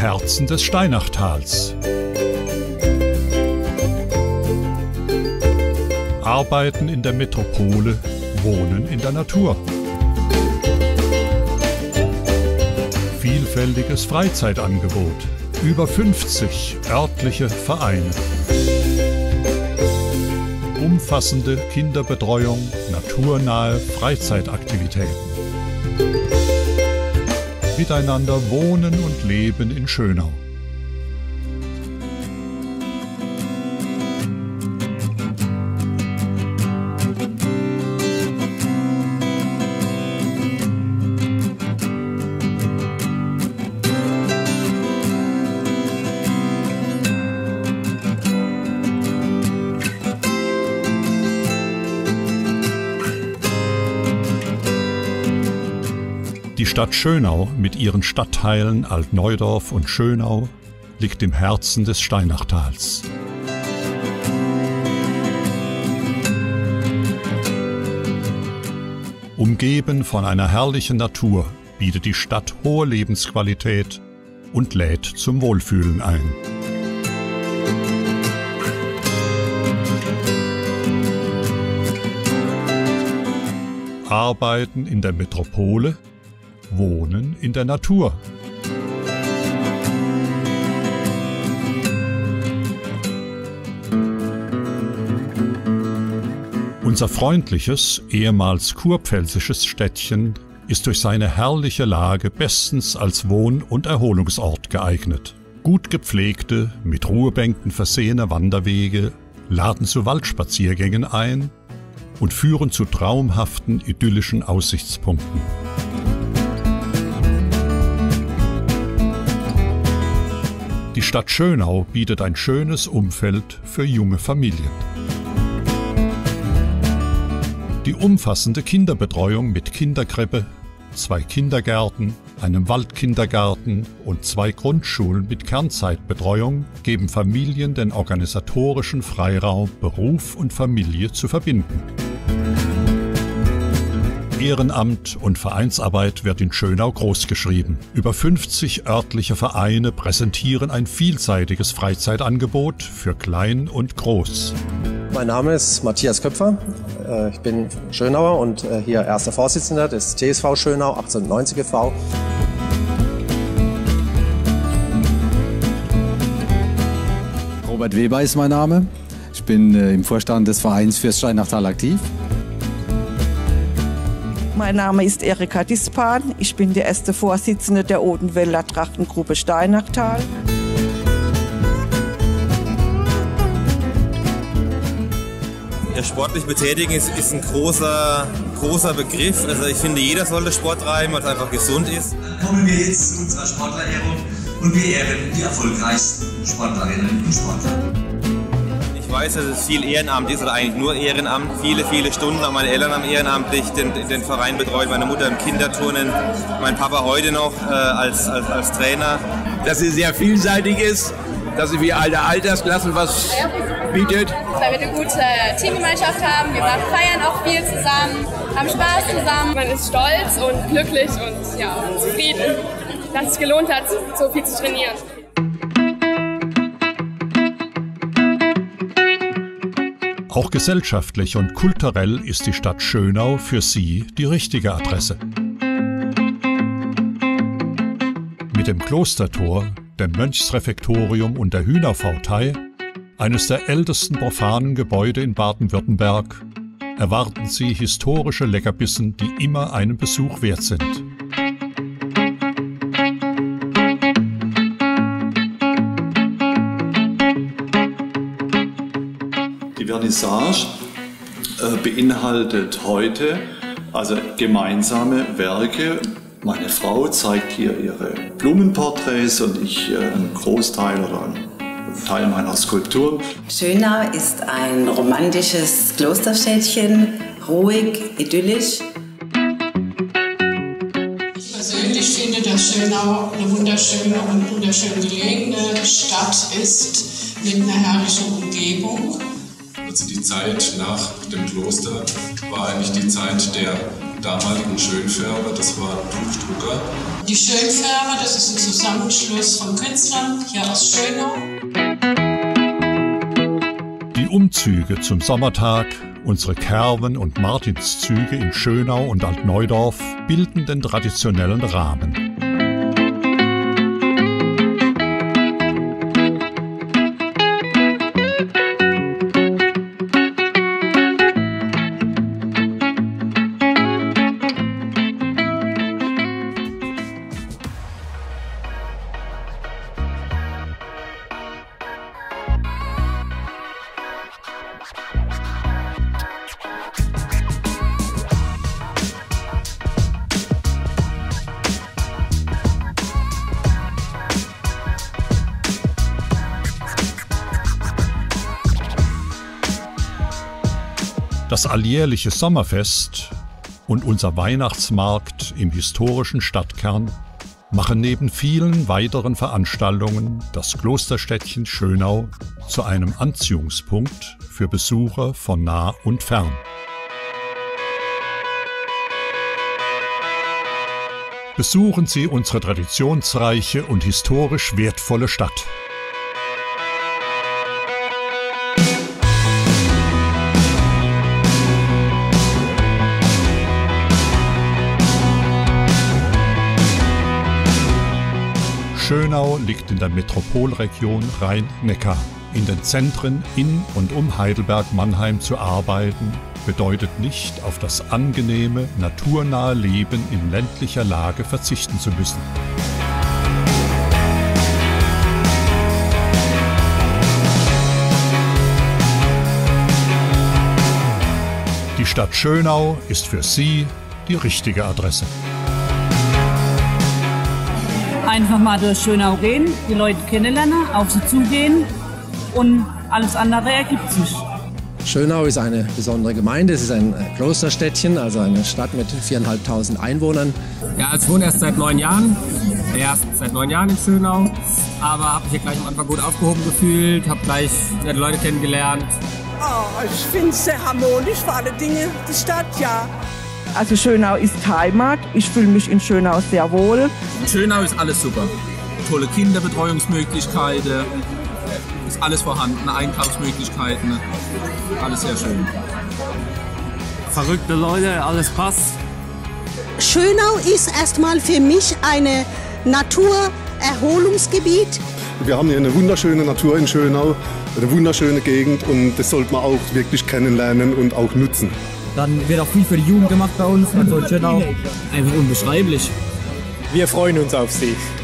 Herzen des Steinachtals. Arbeiten in der Metropole, wohnen in der Natur. Vielfältiges Freizeitangebot, über 50 örtliche Vereine. Umfassende Kinderbetreuung, naturnahe Freizeitaktivitäten. Miteinander wohnen und leben in Schönau. Die Stadt Schönau mit ihren Stadtteilen Altneudorf und Schönau liegt im Herzen des Steinachtals. Umgeben von einer herrlichen Natur bietet die Stadt hohe Lebensqualität und lädt zum Wohlfühlen ein. Arbeiten in der Metropole, wohnen in der Natur. Unser freundliches, ehemals kurpfälzisches Städtchen ist durch seine herrliche Lage bestens als Wohn- und Erholungsort geeignet. Gut gepflegte, mit Ruhebänken versehene Wanderwege laden zu Waldspaziergängen ein und führen zu traumhaften, idyllischen Aussichtspunkten. Die Stadt Schönau bietet ein schönes Umfeld für junge Familien. Die umfassende Kinderbetreuung mit Kinderkrippe, 2 Kindergärten, einem Waldkindergarten und 2 Grundschulen mit Kernzeitbetreuung geben Familien den organisatorischen Freiraum, Beruf und Familie zu verbinden. Ehrenamt und Vereinsarbeit wird in Schönau großgeschrieben. Über 50 örtliche Vereine präsentieren ein vielseitiges Freizeitangebot für Klein und Groß. Mein Name ist Matthias Köpfer. Ich bin Schönauer und hier erster Vorsitzender des TSV Schönau 1890 e.V. Robert Weber ist mein Name. Ich bin im Vorstand des Vereins fürs Steinachtal aktiv. Mein Name ist Erika Dispan. Ich bin die erste Vorsitzende der Odenwälder Trachtengruppe Steinachtal. Ja, sportlich betätigen ist ein großer Begriff. Also ich finde, jeder sollte Sport treiben, weil es einfach gesund ist. Dann kommen wir jetzt zu unserer Sportlerehrung und wir ehren die erfolgreichsten Sportlerinnen und Sportler. Ich weiß, dass es viel Ehrenamt ist oder eigentlich nur Ehrenamt. Viele Stunden haben meine Eltern am ehrenamtlich den Verein betreut, meine Mutter im Kinderturnen, mein Papa heute noch als Trainer. Dass sie sehr vielseitig ist, dass sie für alle Altersklassen was bietet. Weil wir eine gute Teamgemeinschaft haben, wir feiern auch viel zusammen, haben Spaß zusammen. Man ist stolz und glücklich und ja, zufrieden, dass es sich gelohnt hat, so viel zu trainieren. Auch gesellschaftlich und kulturell ist die Stadt Schönau für Sie die richtige Adresse. Mit dem Klostertor, dem Mönchsrefektorium und der Hühnerfautei, eines der ältesten profanen Gebäude in Baden-Württemberg, erwarten Sie historische Leckerbissen, die immer einen Besuch wert sind. Die Vernissage beinhaltet heute also gemeinsame Werke. Meine Frau zeigt hier ihre Blumenporträts und ich einen Großteil oder einen Teil meiner Skulpturen. Schönau ist ein romantisches Klosterstädtchen, ruhig, idyllisch. Ich persönlich finde, dass Schönau eine wunderschöne und wunderschön gelegene Stadt ist mit einer herrlichen Umgebung. Also die Zeit nach dem Kloster war eigentlich die Zeit der damaligen Schönfärber, das war Tuchdrucker. Die Schönfärber, das ist ein Zusammenschluss von Künstlern hier aus Schönau. Die Umzüge zum Sommertag, unsere Kerwen- und Martinszüge in Schönau und Altneudorf bilden den traditionellen Rahmen. Das alljährliche Sommerfest und unser Weihnachtsmarkt im historischen Stadtkern machen neben vielen weiteren Veranstaltungen das Klosterstädtchen Schönau zu einem Anziehungspunkt für Besucher von nah und fern. Besuchen Sie unsere traditionsreiche und historisch wertvolle Stadt. Schönau liegt in der Metropolregion Rhein-Neckar. In den Zentren in und um Heidelberg-Mannheim zu arbeiten, bedeutet nicht, auf das angenehme, naturnahe Leben in ländlicher Lage verzichten zu müssen. Die Stadt Schönau ist für Sie die richtige Adresse. Einfach mal durch Schönau gehen, die Leute kennenlernen, auf sie zugehen und alles andere ergibt sich. Schönau ist eine besondere Gemeinde. Es ist ein Klosterstädtchen, also eine Stadt mit 4.500 Einwohnern. Ja, also ich wohne erst seit 9 Jahren. Erst seit 9 Jahren in Schönau. Aber habe mich hier gleich am Anfang gut aufgehoben gefühlt, habe gleich nette Leute kennengelernt. Oh, ich finde es sehr harmonisch, vor allen Dingen die Stadt, ja. Also Schönau ist Heimat, ich fühle mich in Schönau sehr wohl. Schönau ist alles super. Tolle Kinderbetreuungsmöglichkeiten, ist alles vorhanden, Einkaufsmöglichkeiten, alles sehr schön. Verrückte Leute, alles passt. Schönau ist erstmal für mich ein Naturerholungsgebiet. Wir haben hier eine wunderschöne Natur in Schönau, eine wunderschöne Gegend und das sollte man auch wirklich kennenlernen und auch nutzen. Dann wird auch viel für die Jugend gemacht bei uns, also in Schönau. Einfach unbeschreiblich. Wir freuen uns auf Sie.